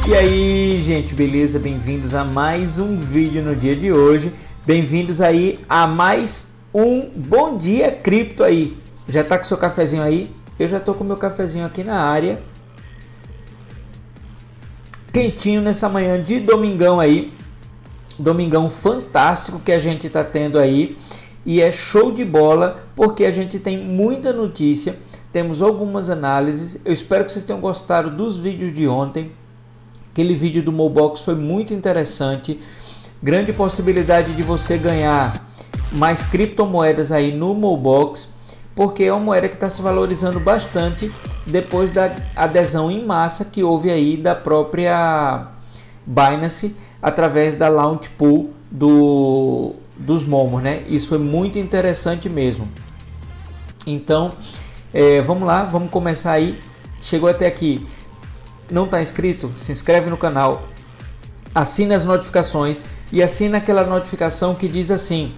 E aí, gente, beleza? Bem-vindos a mais um vídeo no dia de hoje. Bem-vindos aí a mais um Bom Dia Cripto aí. Já tá com seu cafezinho aí? Eu já tô com meu cafezinho aqui na área. Quentinho nessa manhã de domingão aí. Domingão fantástico que a gente tá tendo aí. E é show de bola porque a gente tem muita notícia. Temos algumas análises. Eu espero que vocês tenham gostado dos vídeos de ontem. Aquele vídeo do Mobox foi muito interessante. Grande possibilidade de você ganhar mais criptomoedas aí no Mobox, porque é uma moeda que está se valorizando bastante depois da adesão em massa que houve aí da própria Binance através da Launch Pool dos Momos, né? Isso foi muito interessante mesmo. Então, vamos lá, vamos começar aí. Chegou até aqui. Não está inscrito? Se inscreve no canal, assina as notificações e assina aquela notificação que diz assim,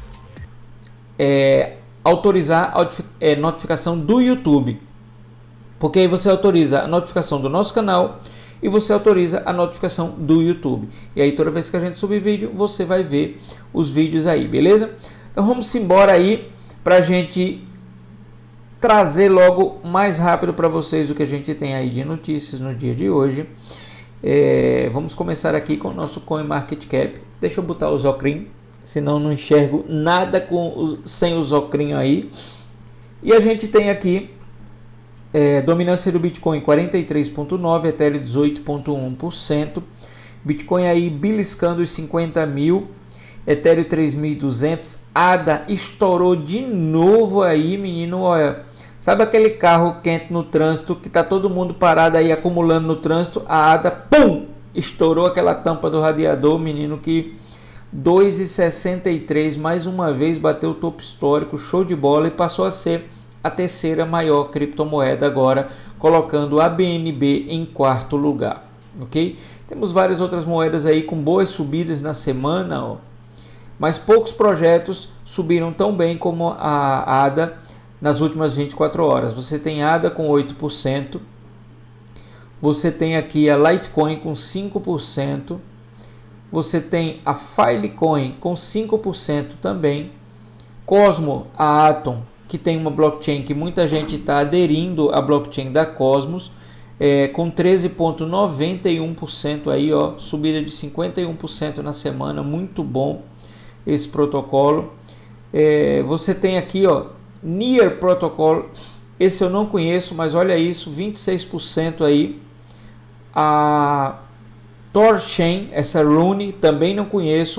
autorizar a notificação do YouTube, porque aí você autoriza a notificação do nosso canal e você autoriza a notificação do YouTube, e aí toda vez que a gente subir vídeo você vai ver os vídeos aí, beleza? Então vamos embora aí para a gente trazer logo mais rápido para vocês o que a gente tem aí de notícias no dia de hoje. Vamos começar aqui com o nosso CoinMarketCap. Deixa eu botar o Zocrim, senão não enxergo nada sem o Zocrim aí. E a gente tem aqui dominância do Bitcoin 43,9%, Ethereum 18,1%, Bitcoin aí beliscando os 50 mil, Ethereum 3.200, ADA estourou de novo aí, menino, olha, sabe aquele carro quente no trânsito que tá todo mundo parado aí acumulando no trânsito, a ADA, pum, estourou aquela tampa do radiador, menino, que 2,63, mais uma vez bateu o topo histórico, show de bola, e passou a ser a terceira maior criptomoeda agora, colocando a BNB em quarto lugar, ok? Temos várias outras moedas aí com boas subidas na semana, ó. Mas poucos projetos subiram tão bem como a ADA nas últimas 24 horas. Você tem ADA com 8%, você tem aqui a Litecoin com 5%, você tem a Filecoin com 5% também, Cosmo, a Atom, que tem uma blockchain que muita gente está aderindo à blockchain da Cosmos, com 13,91% aí, ó, subida de 51% na semana, muito bom esse protocolo. Você tem aqui, ó, Near Protocol, esse eu não conheço, mas olha isso, 26% aí. A Torchain, essa Rune, também não conheço,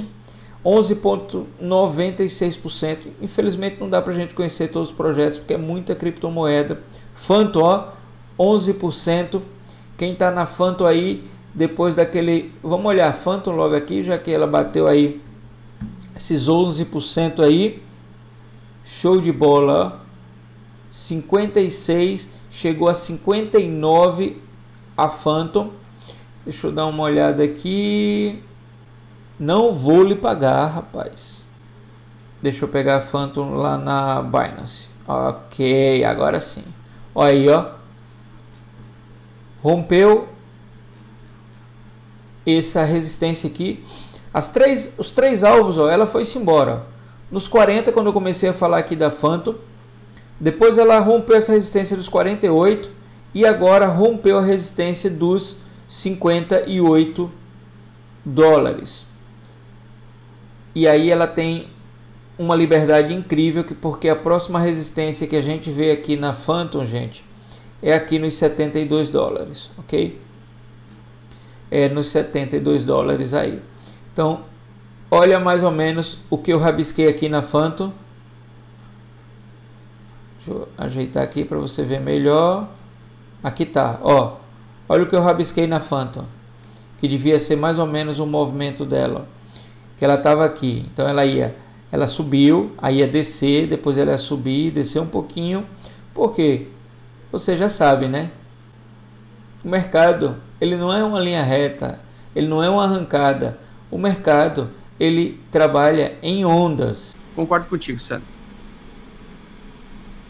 11,96%. Infelizmente não dá pra gente conhecer todos os projetos, porque é muita criptomoeda. Phantom, ó, 11%. Quem tá na Phantom aí, depois daquele... Vamos olhar a Phantom logo aqui, já que ela bateu aí esses 11% aí, show de bola, ó. 56, chegou a 59 a Phantom. Deixa eu dar uma olhada aqui, não vou lhe pagar, rapaz. Deixa eu pegar a Phantom lá na Binance, ok, agora sim, olha aí, ó, rompeu essa resistência aqui. Os três alvos, ó, ela foi-se embora. Nos 40, quando eu comecei a falar aqui da Phantom, depois ela rompeu essa resistência dos 48 e agora rompeu a resistência dos 58 dólares. E aí ela tem uma liberdade incrível, porque a próxima resistência que a gente vê aqui na Phantom, gente, é aqui nos 72 dólares, ok? É nos 72 dólares aí. Então, olha mais ou menos o que eu rabisquei aqui na Phantom. Deixa eu ajeitar aqui para você ver melhor. Aqui tá, ó. Olha o que eu rabisquei na Phantom, que devia ser mais ou menos o movimento dela. Que ela estava aqui. Então ela subiu, aí ia descer, depois ela ia subir, descer um pouquinho. Por quê? Você já sabe, né? O mercado, ele não é uma linha reta, ele não é uma arrancada. O mercado, ele trabalha em ondas. Concordo contigo, Sandro.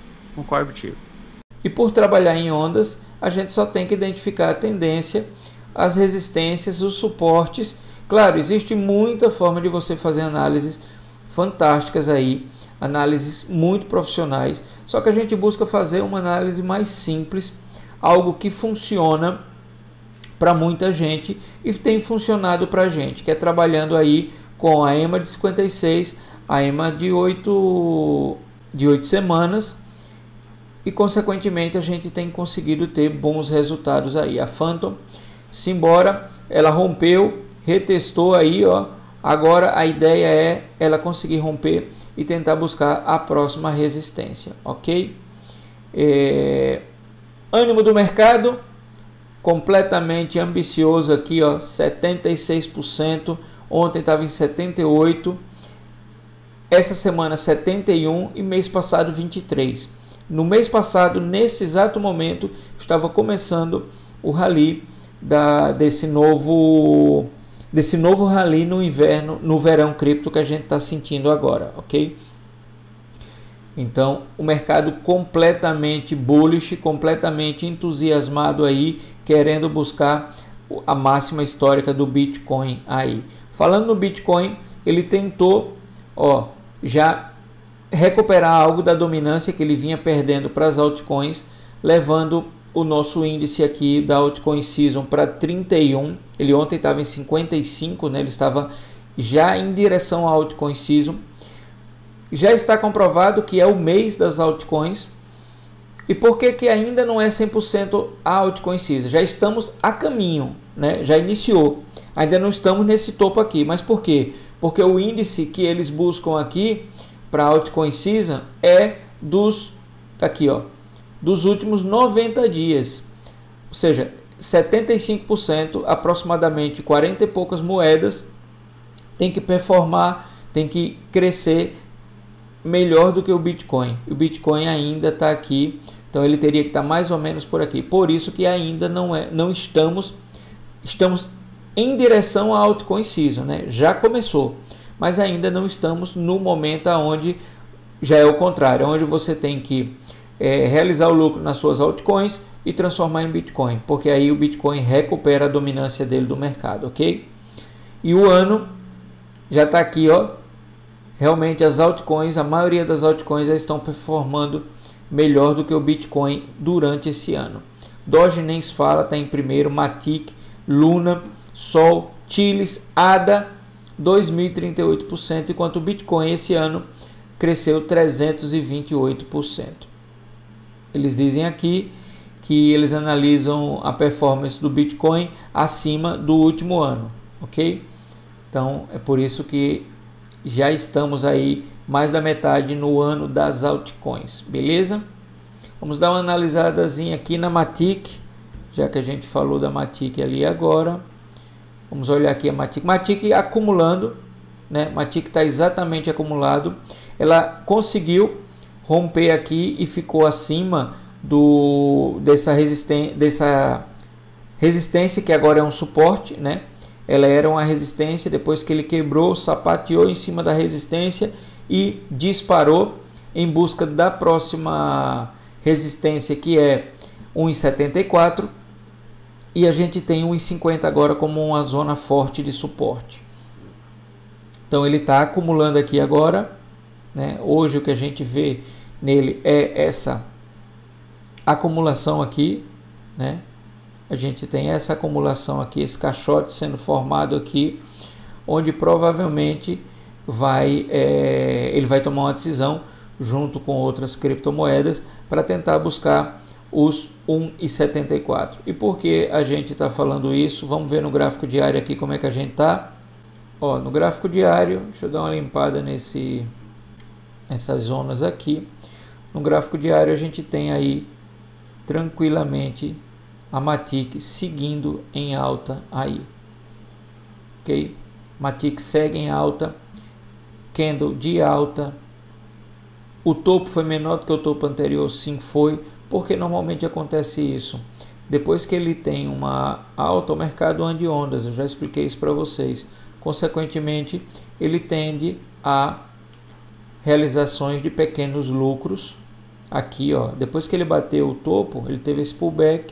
Concordo contigo. E por trabalhar em ondas, a gente só tem que identificar a tendência as resistências, os suportes. Claro, existe muita forma de você fazer análises fantásticas aí, análises muito profissionais, só que a gente busca fazer uma análise mais simples, algo que funciona para muita gente e tem funcionado para a gente, que é trabalhando aí com a EMA de 56, a EMA de 8 semanas, e consequentemente a gente tem conseguido ter bons resultados aí. A Phantom, simbora, ela rompeu, retestou aí, ó. Agora a ideia é ela conseguir romper e tentar buscar a próxima resistência, ok? Ânimo do mercado completamente ambicioso aqui, ó, 76%. Ontem estava em 78%, essa semana 71% e mês passado 23%. No mês passado, nesse exato momento, estava começando o rally desse novo rally no inverno, no verão cripto que a gente está sentindo agora, ok? Então, o mercado completamente bullish, completamente entusiasmado aí, querendo buscar a máxima histórica do Bitcoin aí. Falando no Bitcoin, ele tentou, ó, já recuperar algo da dominância que ele vinha perdendo para as altcoins, levando o nosso índice aqui da Altcoin Season para 31. Ele ontem estava em 55, né? Ele estava já em direção à Altcoin Season. Já está comprovado que é o mês das altcoins. E por que ainda não é 100% a Altcoin Season? Já estamos a caminho, né? Já iniciou. Ainda não estamos nesse topo aqui. Mas por quê? Porque o índice que eles buscam aqui para a Altcoin Season é dos últimos 90 dias. Ou seja, 75%, aproximadamente 40 e poucas moedas, tem que performar, tem que crescer melhor do que o Bitcoin. O Bitcoin ainda está aqui, então ele teria que estar mais ou menos por aqui. Por isso que ainda não estamos em direção à Altcoin Season, né? Já começou, mas ainda não estamos no momento onde já é o contrário, onde você tem que realizar o lucro nas suas altcoins e transformar em Bitcoin, porque aí o Bitcoin recupera a dominância dele do mercado, ok? E o ano já está aqui, ó. Realmente as altcoins, a maioria das altcoins já estão performando melhor do que o Bitcoin durante esse ano. Doge nem se fala, está em primeiro, Matic, Luna, Sol, Chilis, ADA, 2.038%, enquanto o Bitcoin esse ano cresceu 328%. Eles dizem aqui que eles analisam a performance do Bitcoin acima do último ano, ok? Então é por isso que já estamos aí mais da metade no ano das altcoins, beleza? Vamos dar uma analisadazinha aqui na Matic, já que a gente falou da Matic ali agora. Vamos olhar aqui a Matic. Matic acumulando, né? Matic está exatamente acumulado. Ela conseguiu romper aqui e ficou acima dessa resistência que agora é um suporte, né? Ela era uma resistência, depois que ele quebrou, sapateou em cima da resistência e disparou em busca da próxima resistência, que é 1,74, e a gente tem 1,50 agora como uma zona forte de suporte. Então ele está acumulando aqui agora, né? Hoje o que a gente vê nele é essa acumulação aqui, né? A gente tem essa acumulação aqui, esse caixote sendo formado aqui, onde provavelmente ele vai tomar uma decisão junto com outras criptomoedas para tentar buscar os 1,74. E por que a gente está falando isso? Vamos ver no gráfico diário aqui como é que a gente está. Ó, no gráfico diário, deixa eu dar uma limpada nessas zonas aqui. No gráfico diário a gente tem aí tranquilamente a Matic seguindo em alta aí, ok? Matic segue em alta, candle de alta. O topo foi menor do que o topo anterior, sim foi, porque normalmente acontece isso. Depois que ele tem uma alta, o mercado anda de ondas, eu já expliquei isso para vocês. Consequentemente, ele tende a realizações de pequenos lucros. Aqui, ó, depois que ele bateu o topo, ele teve esse pullback,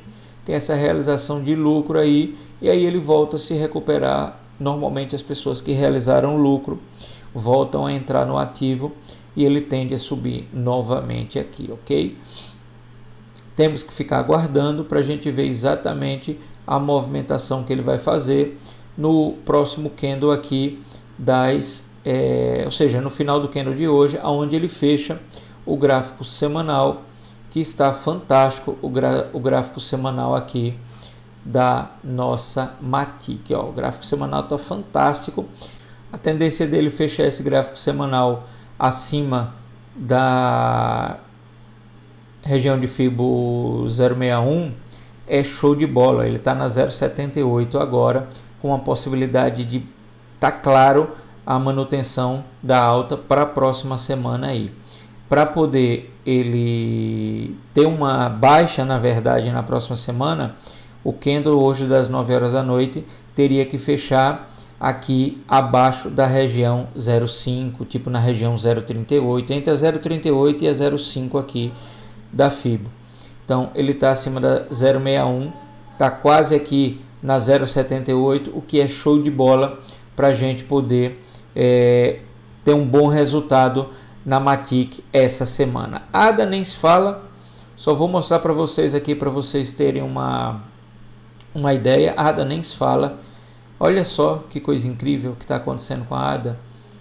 tem essa realização de lucro aí, e aí ele volta a se recuperar. Normalmente as pessoas que realizaram lucro voltam a entrar no ativo e ele tende a subir novamente aqui, ok? Temos que ficar aguardando para a gente ver exatamente a movimentação que ele vai fazer no próximo candle aqui ou seja, no final do candle de hoje, onde ele fecha o gráfico semanal, que está fantástico, o gráfico semanal aqui da nossa Matic. Ó, o gráfico semanal está fantástico. A tendência dele fechar esse gráfico semanal acima da região de Fibo 061 é show de bola. Ele está na 0,78 agora, com a possibilidade de claro a manutenção da alta para a próxima semana aí. Para poder ele ter uma baixa, na verdade, na próxima semana, o candle hoje das 9 horas da noite teria que fechar aqui abaixo da região 0,5, tipo na região 0,38, entre a 0,38 e a 0,5 aqui da Fibo. Então ele está acima da 0,61, está quase aqui na 0,78, o que é show de bola para a gente poder ter um bom resultado na Matic essa semana. ADA nem se fala, só vou mostrar para vocês aqui para vocês terem uma ideia. ADA nem se fala. Olha só que coisa incrível que está acontecendo com a ADA.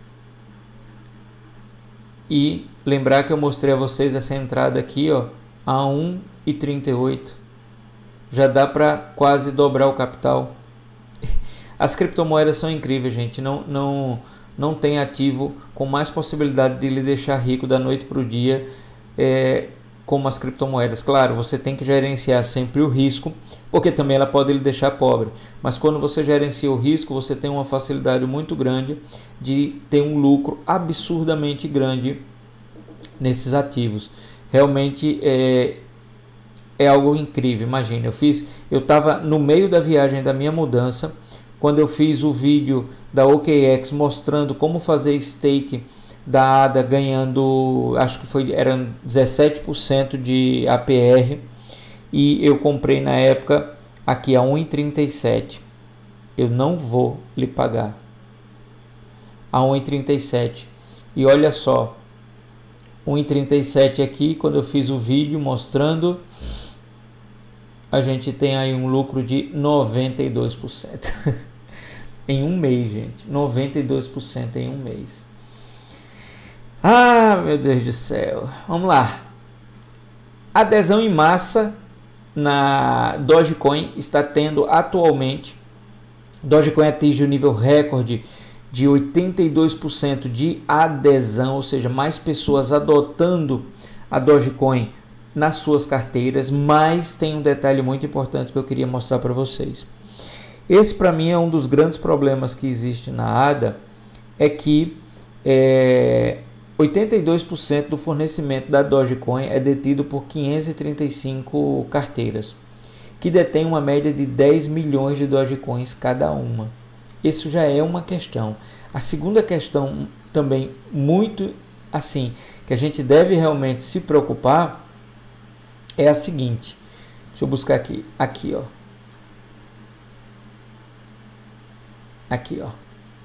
E lembrar que eu mostrei a vocês essa entrada aqui, ó, a 1,38. Já dá para quase dobrar o capital. As criptomoedas são incríveis, gente. Não tem ativo com mais possibilidade de lhe deixar rico da noite para o dia como as criptomoedas. Claro, você tem que gerenciar sempre o risco, porque também ela pode lhe deixar pobre. Mas quando você gerencia o risco, você tem uma facilidade muito grande de ter um lucro absurdamente grande nesses ativos. Realmente é algo incrível. Imagina, eu estava no meio da viagem da minha mudança, quando eu fiz o vídeo da OKEx mostrando como fazer stake da ADA ganhando, acho que eram 17% de APR, e eu comprei na época aqui a 1,37. Eu não vou lhe pagar a 1,37. E olha só, 1,37 aqui, quando eu fiz o vídeo mostrando, a gente tem aí um lucro de 92%. Em um mês, gente. 92% em um mês. Ah, meu Deus do céu. Vamos lá. Adesão em massa na Dogecoin está tendo atualmente. Dogecoin atinge o nível recorde de 82% de adesão, ou seja, mais pessoas adotando a Dogecoin nas suas carteiras. Mas tem um detalhe muito importante que eu queria mostrar para vocês. Esse, para mim, é um dos grandes problemas que existe na ADA, é que 82% do fornecimento da Dogecoin é detido por 535 carteiras, que detêm uma média de 10 milhões de Dogecoins cada uma. Isso já é uma questão. A segunda questão também muito assim, que a gente deve realmente se preocupar, é a seguinte. Deixa eu buscar aqui. Aqui, ó. Aqui, ó.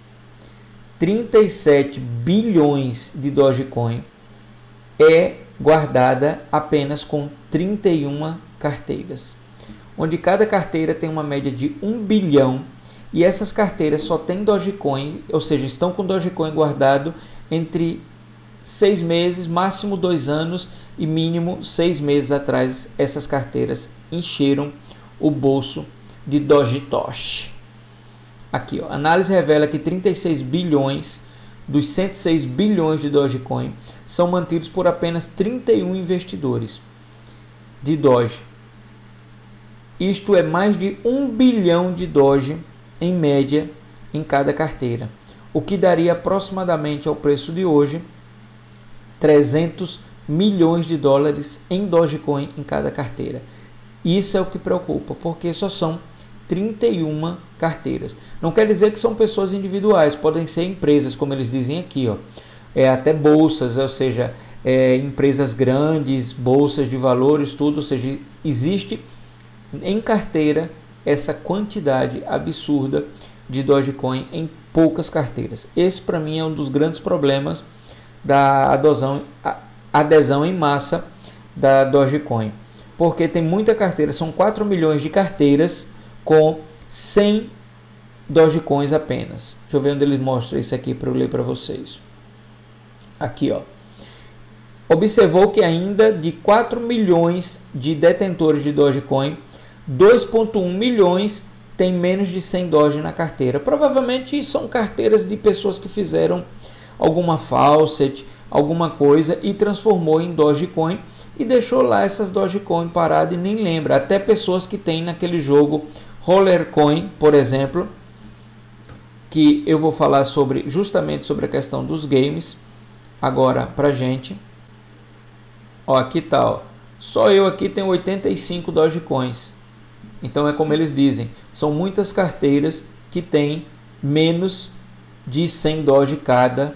37 bilhões de Dogecoin é guardada apenas com 31 carteiras, onde cada carteira tem uma média de 1 bilhão, e essas carteiras só tem Dogecoin, ou seja, estão com Dogecoin guardado entre 6 meses, máximo 2 anos e mínimo 6 meses atrás. Essas carteiras encheram o bolso de Dogetosh. Aqui, ó, a análise revela que 36 bilhões dos 106 bilhões de Dogecoin são mantidos por apenas 31 investidores de Doge. Isto é mais de 1 bilhão de Doge em média em cada carteira, o que daria aproximadamente ao preço de hoje 300 milhões de dólares em Dogecoin em cada carteira. Isso é o que preocupa, porque só são 31 carteiras. Não quer dizer que são pessoas individuais, podem ser empresas, como eles dizem aqui, ó. Até bolsas, ou seja, empresas grandes, bolsas de valores, tudo, ou seja, existe em carteira essa quantidade absurda de Dogecoin em poucas carteiras. Esse para mim é um dos grandes problemas da adesão em massa da Dogecoin, porque tem muita carteira, são 4 milhões de carteiras com 100 Dogecoins apenas. Deixa eu ver onde ele mostra isso aqui para eu ler para vocês. Aqui, ó. Observou que ainda de 4 milhões de detentores de Dogecoin, 2,1 milhões tem menos de 100 Doge na carteira. Provavelmente são carteiras de pessoas que fizeram alguma faucet, alguma coisa e transformou em Dogecoin e deixou lá essas Dogecoin paradas e nem lembra. Até pessoas que tem naquele jogo Rollercoin, por exemplo, que eu vou falar justamente sobre a questão dos games agora pra gente. Ó, aqui tá, ó. Só eu aqui tenho 85 Dogecoins. Então é como eles dizem, são muitas carteiras que tem menos de 100 Doge cada,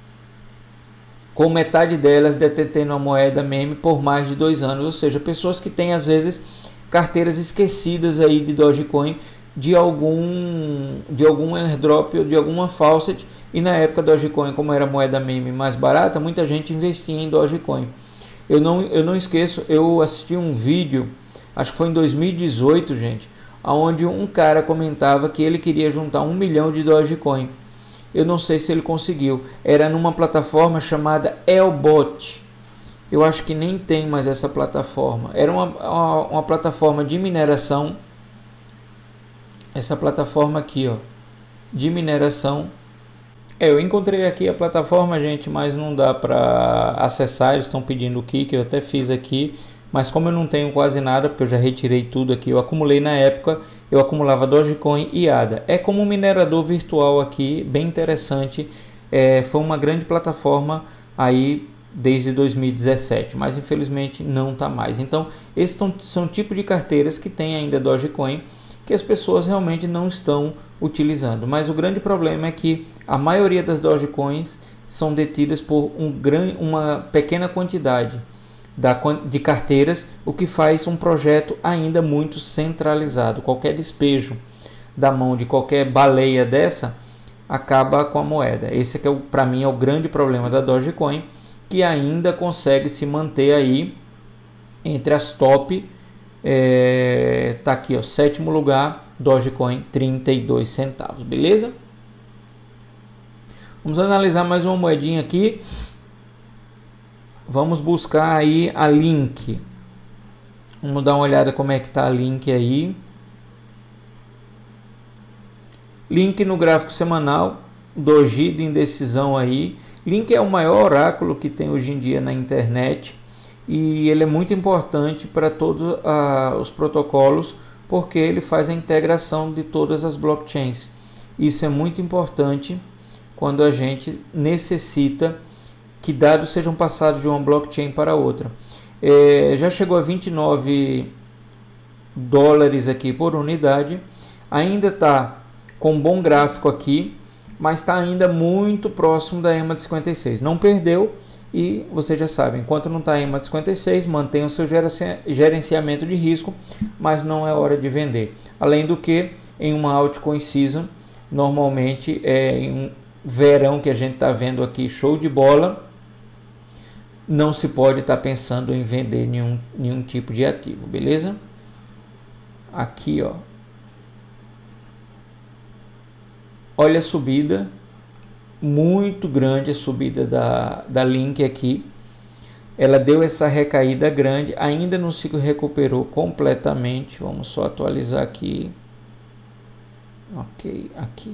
com metade delas detentando a moeda meme por mais de 2 anos, ou seja, pessoas que têm às vezes carteiras esquecidas aí de Dogecoin de algum airdrop ou de alguma faucet, e na época Dogecoin, como era moeda meme mais barata, muita gente investia em Dogecoin. Eu não esqueço, eu assisti um vídeo, acho que foi em 2018, gente, onde um cara comentava que ele queria juntar 1 milhão de Dogecoin. Eu não sei se ele conseguiu. Era numa plataforma chamada Elbot. Eu acho que nem tem mais essa plataforma. Era uma plataforma de mineração. Essa plataforma aqui, ó, de mineração. Eu encontrei aqui a plataforma, gente, mas não dá para acessar. Eles estão pedindo o kick, eu até fiz aqui. Mas como eu não tenho quase nada, porque eu já retirei tudo aqui, eu acumulei na época, eu acumulava Dogecoin e ADA. É como um minerador virtual aqui, bem interessante. Foi uma grande plataforma aí desde 2017, mas infelizmente não está mais. Então, esses são tipos de carteiras que tem ainda Dogecoin, que as pessoas realmente não estão utilizando. Mas o grande problema é que a maioria das Dogecoins são detidas por uma pequena quantidade de carteiras, o que faz um projeto ainda muito centralizado. Qualquer despejo da mão de qualquer baleia dessa acaba com a moeda. Esse aqui para mim é o grande problema da Dogecoin, que ainda consegue se manter aí entre as top. Tá aqui, ó, 7º lugar, Dogecoin 32 centavos, beleza? Vamos analisar mais uma moedinha aqui. Vamos buscar aí a Link. Vamos dar uma olhada como é que tá a Link aí. Link no gráfico semanal, doji de indecisão aí. Link é o maior oráculo que tem hoje em dia na internet e ele é muito importante para todos os protocolos, porque ele faz a integração de todas as blockchains. Isso é muito importante quando a gente necessita que dados sejam passados de uma blockchain para outra. Já chegou a 29 dólares aqui por unidade, ainda está com um bom gráfico aqui, mas está ainda muito próximo da EMA de 56. Não perdeu e você já sabe, enquanto não está a EMA de 56, mantenha o seu gerenciamento de risco, mas não é hora de vender. Além do que, em uma altcoin season, normalmente em um verão que a gente está vendo aqui, show de bola, não se pode estar pensando em vender nenhum tipo de ativo, beleza? Aqui, ó. Olha a subida, muito grande a subida da Link aqui. Ela deu essa recaída grande, ainda não se recuperou completamente. Vamos só atualizar aqui. Ok, aqui.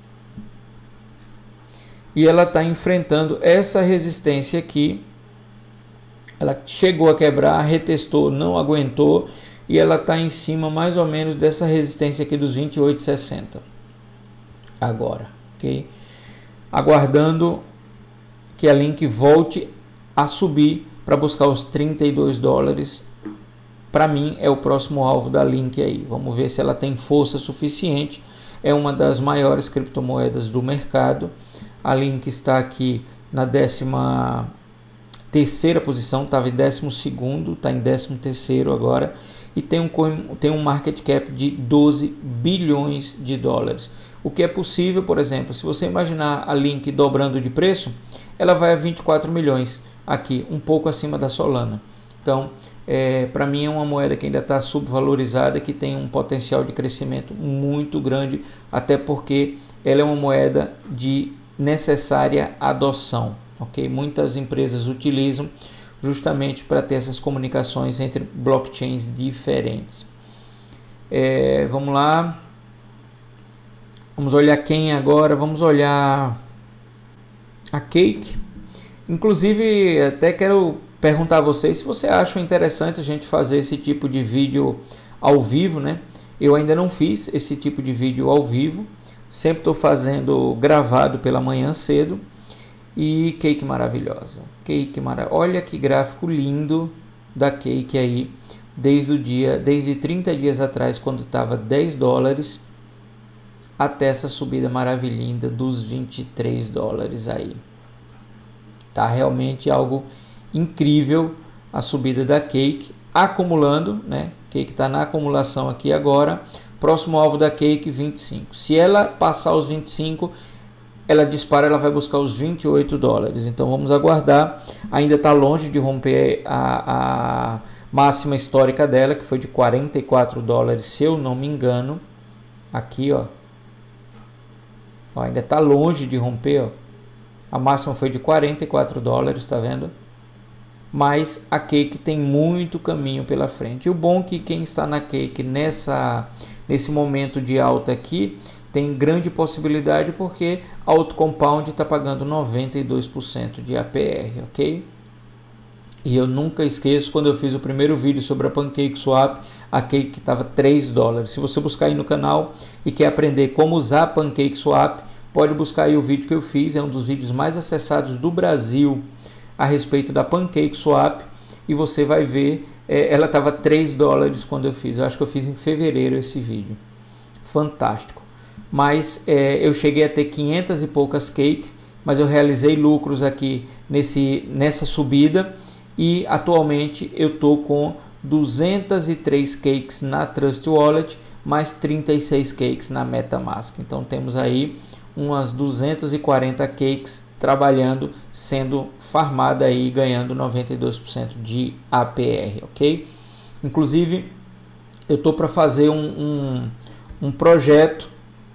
E ela está enfrentando essa resistência aqui. Ela chegou a quebrar, retestou, não aguentou e ela está em cima mais ou menos dessa resistência aqui dos 28,60 agora, ok? Aguardando que a Link volte a subir para buscar os 32 dólares. Para mim é o próximo alvo da Link aí. Vamos ver se ela tem força suficiente. É uma das maiores criptomoedas do mercado. A Link está aqui na 13ª posição, estava em 12º, está em 13º agora, e tem um market cap de 12 bilhões de dólares. O que é possível, por exemplo, se você imaginar a Link dobrando de preço, ela vai a 24 milhões aqui, um pouco acima da Solana. Então, para mim é uma moeda que ainda está subvalorizada, que tem um potencial de crescimento muito grande, até porque ela é uma moeda de necessária adoção, ok? Muitas empresas utilizam justamente para ter essas comunicações entre blockchains diferentes. Vamos lá. Vamos olhar quem agora? Vamos olhar a Cake. Inclusive, até quero perguntar a vocês se você acha interessante a gente fazer esse tipo de vídeo ao vivo, né? Eu ainda não fiz esse tipo de vídeo ao vivo. Sempre estou fazendo gravado pela manhã cedo. E Cake maravilhosa. Olha que gráfico lindo da Cake aí. Desde 30 dias atrás, quando estava 10 dólares. Até essa subida maravilhosa dos 23 dólares aí. Tá realmente algo incrível a subida da Cake, acumulando, né? Cake está na acumulação aqui agora. Próximo alvo da Cake, 25. Se ela passar os 25, ela dispara, ela vai buscar os 28 dólares. Então vamos aguardar. Ainda está longe de romper a máxima histórica dela, que foi de 44 dólares, se eu não me engano. Aqui, ó. Ainda está longe de romper, ó. A máxima foi de 44 dólares, tá vendo? Mas a Cake tem muito caminho pela frente. E o bom é que quem está na Cake nesse momento de alta aqui tem grande possibilidade, porque a AutoCompound está pagando 92% de APR, ok? E eu nunca esqueço, quando eu fiz o primeiro vídeo sobre a PancakeSwap, a Cake estava 3 dólares. Se você buscar aí no canal e quer aprender como usar a PancakeSwap, pode buscar aí o vídeo que eu fiz. É um dos vídeos mais acessados do Brasil a respeito da PancakeSwap. E você vai ver, ela estava 3 dólares quando eu fiz. Eu acho que eu fiz em fevereiro esse vídeo. Fantástico. Mas eu cheguei a ter 500 e poucas cakes, mas eu realizei lucros aqui nessa subida. E atualmente eu estou com 203 cakes na Trust Wallet, mais 36 cakes na MetaMask. Então temos aí umas 240 cakes trabalhando, sendo farmada aí, ganhando 92% de APR, ok? Inclusive, eu estou para fazer um projeto,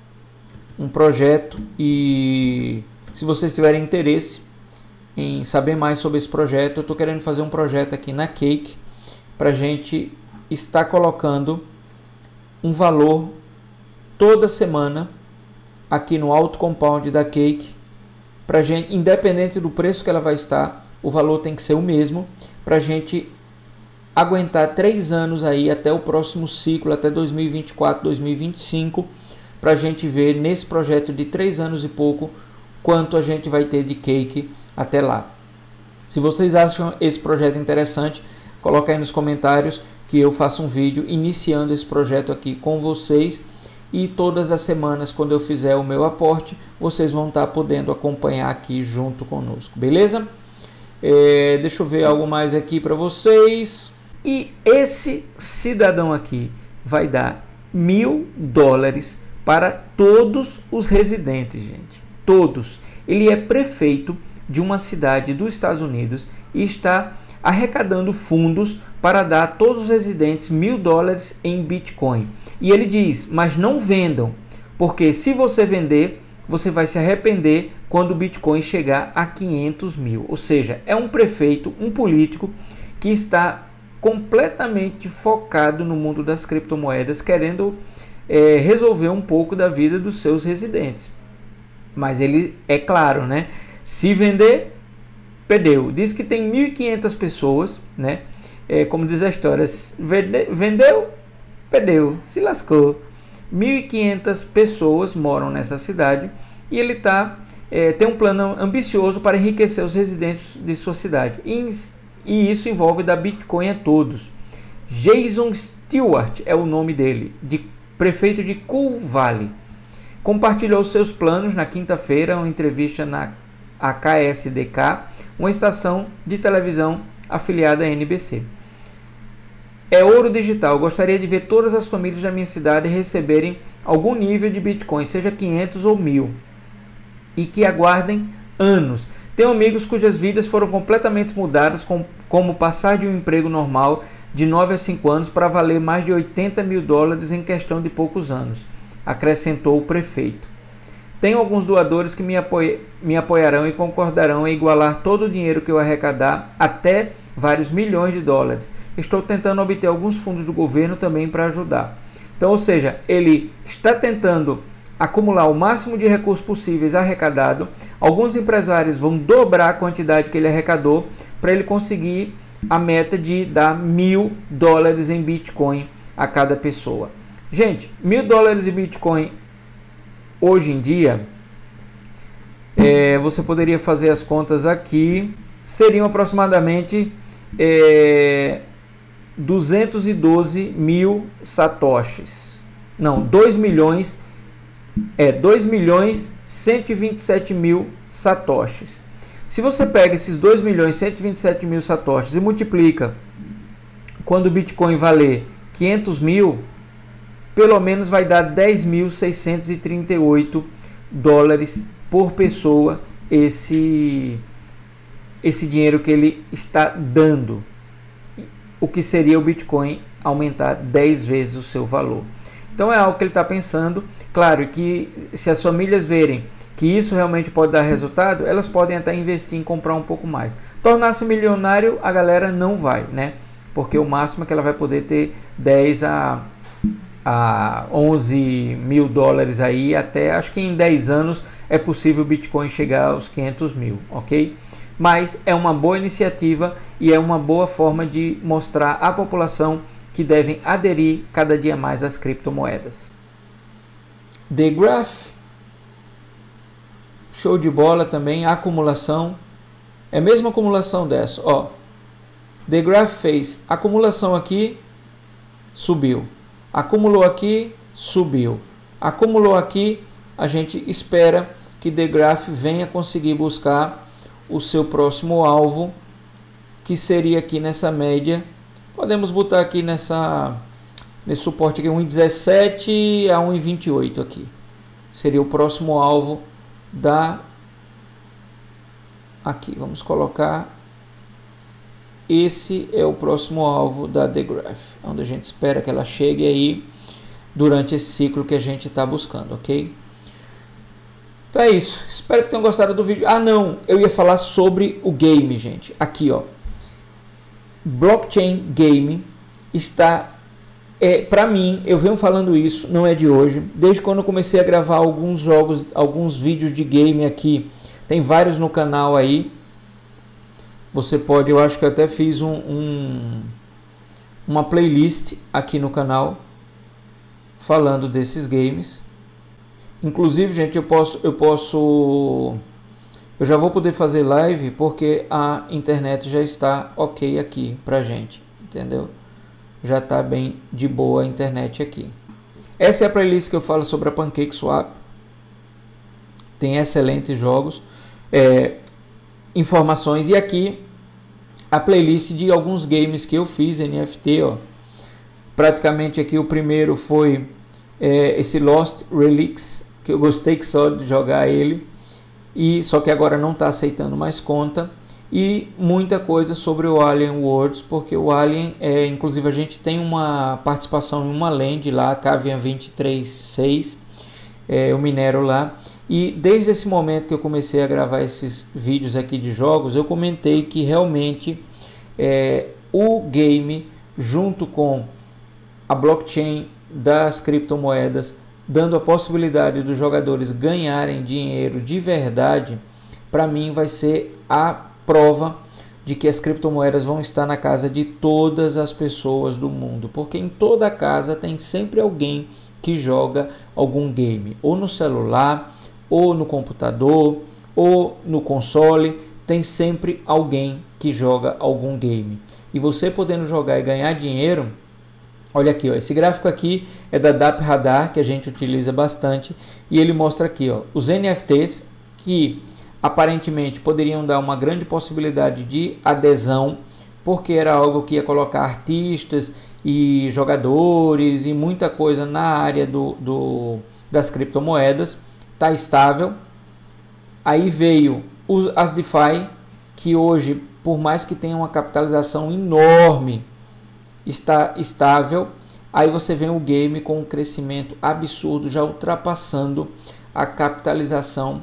e se vocês tiverem interesse em saber mais sobre esse projeto, eu estou querendo fazer um projeto aqui na Cake para a gente estar colocando um valor toda semana aqui no AutoCompound da Cake, para gente, independente do preço que ela vai estar, o valor tem que ser o mesmo, para a gente aguentar 3 anos aí até o próximo ciclo, até 2024, 2025, para a gente ver nesse projeto de 3 anos e pouco quanto a gente vai ter de Cake até lá. Se vocês acham esse projeto interessante, coloca aí nos comentários que eu faço um vídeo iniciando esse projeto aqui com vocês, e todas as semanas, quando eu fizer o meu aporte, vocês vão estar podendo acompanhar aqui junto conosco, beleza? Deixa eu ver algo mais aqui para vocês. E esse cidadão aqui vai dar 1.000 dólares para todos os residentes, gente. Todos. Ele é prefeito de uma cidade dos Estados Unidos e está arrecadando fundos para dar a todos os residentes 1.000 dólares em Bitcoin. E ele diz, mas não vendam, porque se você vender, você vai se arrepender quando o Bitcoin chegar a 500 mil. Ou seja, é um prefeito, um político que está completamente focado no mundo das criptomoedas, querendo resolver um pouco da vida dos seus residentes. Mas ele, é claro, né? Se vender, perdeu. Diz que tem 1.500 pessoas, né? Como diz a história, vendeu, perdeu, se lascou. 1.500 pessoas moram nessa cidade e ele tem um plano ambicioso para enriquecer os residentes de sua cidade. E isso envolve dar Bitcoin a todos. Jason Stewart é o nome dele, prefeito de Cool Valley. Compartilhou seus planos na quinta-feira, uma entrevista na KSDK, uma estação de televisão afiliada à NBC. é ouro digital. Eu gostaria de ver todas as famílias da minha cidade receberem algum nível de Bitcoin, seja 500 ou 1000, e que aguardem anos. Tenho amigos cujas vidas foram completamente mudadas, como passar de um emprego normal de 9 a 5 anos para valer mais de 80 mil dólares em questão de poucos anos, acrescentou o prefeito. Tenho alguns doadores que me apoiarão e concordarão em igualar todo o dinheiro que eu arrecadar até vários milhões de dólares. Estou tentando obter alguns fundos do governo também para ajudar. Então, ou seja, ele está tentando acumular o máximo de recursos possíveis arrecadado. Alguns empresários vão dobrar a quantidade que ele arrecadou para ele conseguir a meta de dar 1000 dólares em Bitcoin a cada pessoa. Gente, 1000 dólares em Bitcoin hoje em dia, você poderia fazer as contas aqui, seriam aproximadamente 212 mil satoshis. Não, 2 milhões 127 mil satoshis. Se você pega esses 2 milhões 127 mil satoshis e multiplica quando o Bitcoin valer 500 mil, pelo menos vai dar 10.638 dólares por pessoa esse dinheiro que ele está dando, o que seria o Bitcoin aumentar 10 vezes o seu valor. Então é algo que ele está pensando. Claro que se as famílias verem que isso realmente pode dar resultado, elas podem até investir em comprar um pouco mais. Tornar-se milionário, a galera não vai, né? Porque o máximo é que ela vai poder ter 10 a 11 mil dólares aí, até acho que em 10 anos é possível o Bitcoin chegar aos 500 mil, ok? Mas é uma boa iniciativa e é uma boa forma de mostrar à população que devem aderir cada dia mais às criptomoedas. The Graph, show de bola também. A acumulação é a mesma acumulação dessa, ó. The Graph fez acumulação aqui, subiu, acumulou aqui, subiu, acumulou aqui. A gente espera que The Graph venha conseguir buscar o seu próximo alvo, que seria aqui nessa média. Podemos botar aqui nesse suporte aqui 1,17 a 1,28 aqui. Seria o próximo alvo aqui. Vamos colocar, esse é o próximo alvo da The Graph, onde a gente espera que ela chegue aí durante esse ciclo que a gente está buscando, ok? Então é isso. Espero que tenham gostado do vídeo. Ah, não, eu ia falar sobre o game, gente. Aqui, ó. Blockchain Game está, para mim, eu venho falando isso, não é de hoje, desde quando eu comecei a gravar alguns jogos, alguns vídeos de game aqui, tem vários no canal aí, você pode, eu acho que eu até fiz uma playlist aqui no canal, falando desses games. Inclusive, gente, eu já vou poder fazer live porque a internet já está ok aqui pra gente, entendeu? Já tá bem de boa a internet aqui. Essa é a playlist que eu falo sobre a PancakeSwap. Tem excelentes jogos, informações, e aqui a playlist de alguns games que eu fiz NFT, ó. Praticamente aqui o primeiro foi esse Lost Relics, que eu gostei que só de jogar ele. E só que agora não está aceitando mais conta, e muita coisa sobre o Alien Worlds, porque o Alien, inclusive a gente tem uma participação em uma land lá, Cavian 23.6, eu minero lá, e desde esse momento que eu comecei a gravar esses vídeos aqui de jogos, eu comentei que realmente o game, junto com a blockchain das criptomoedas, dando a possibilidade dos jogadores ganharem dinheiro de verdade, para mim vai ser a prova de que as criptomoedas vão estar na casa de todas as pessoas do mundo, porque em toda casa tem sempre alguém que joga algum game, ou no celular, ou no computador, ou no console, tem sempre alguém que joga algum game. E você podendo jogar e ganhar dinheiro, olha aqui, ó, esse gráfico aqui é da DappRadar, que a gente utiliza bastante, e ele mostra aqui, ó, os NFTs que aparentemente poderiam dar uma grande possibilidade de adesão porque era algo que ia colocar artistas e jogadores e muita coisa na área das criptomoedas. Está estável. Aí veio as DeFi, que hoje, por mais que tenha uma capitalização enorme, está estável. Aí você vem o game com um crescimento absurdo, já ultrapassando a capitalização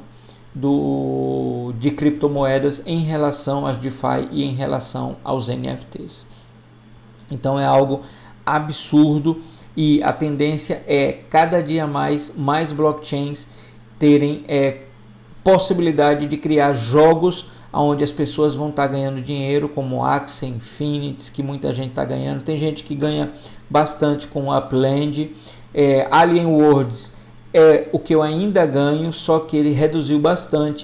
de criptomoedas em relação às DeFi e em relação aos NFTs. Então é algo absurdo e a tendência é cada dia mais blockchains terem possibilidade de criar jogos onde as pessoas vão estar ganhando dinheiro, como Axie Infinity, que muita gente está ganhando. Tem gente que ganha bastante com Upland. Alien Worlds é o que eu ainda ganho, só que ele reduziu bastante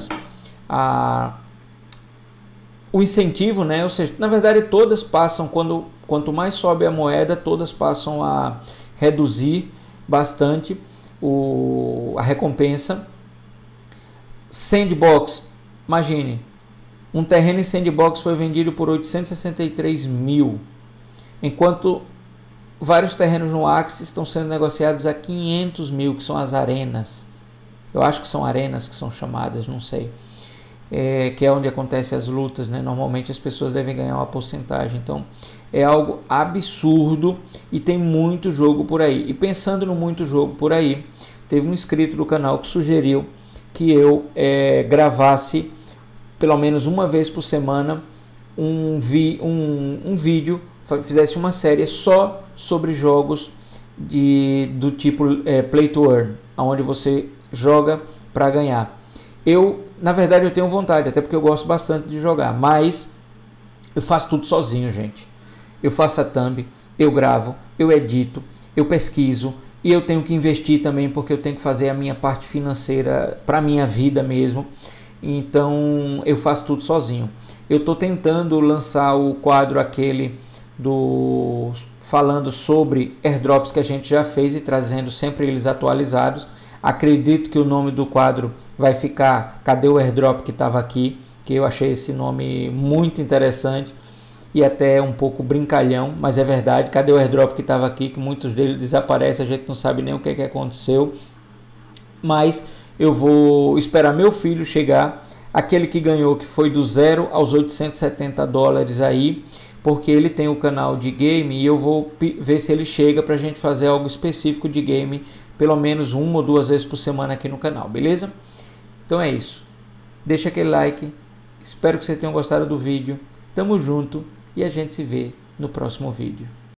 o incentivo, né? Ou seja, na verdade todas passam, quanto mais sobe a moeda, todas passam a reduzir bastante a recompensa. Sandbox, imagine, um terreno em Sandbox foi vendido por 863 mil, enquanto vários terrenos no Axie estão sendo negociados a 500 mil, que são as arenas. Eu acho que são arenas que são chamadas, não sei. Que é onde acontecem as lutas, né? Normalmente as pessoas devem ganhar uma porcentagem. Então é algo absurdo e tem muito jogo por aí. E pensando no muito jogo por aí, teve um inscrito do canal que sugeriu que eu gravasse pelo menos uma vez por semana um vídeo, fizesse uma série só sobre jogos do tipo Play to Earn, onde você joga para ganhar. Na verdade, eu tenho vontade, até porque eu gosto bastante de jogar, mas eu faço tudo sozinho, gente. Eu faço a thumb, eu gravo, eu edito, eu pesquiso, e eu tenho que investir também, porque eu tenho que fazer a minha parte financeira para a minha vida mesmo. Então eu faço tudo sozinho. Eu estou tentando lançar o quadro aquele falando sobre airdrops que a gente já fez e trazendo sempre eles atualizados. Acredito que o nome do quadro vai ficar Cadê o Airdrop que estava aqui, que eu achei esse nome muito interessante e até um pouco brincalhão, mas é verdade. Cadê o Airdrop que estava aqui, que muitos deles desaparecem, a gente não sabe nem o que aconteceu. Mas eu vou esperar meu filho chegar, aquele que ganhou, que foi do 0 aos 870 dólares aí, porque ele tem o canal de game e eu vou ver se ele chega para a gente fazer algo específico de game, pelo menos 1 ou 2 vezes por semana aqui no canal, beleza? Então é isso. Deixa aquele like, espero que vocês tenham gostado do vídeo. Tamo junto e a gente se vê no próximo vídeo.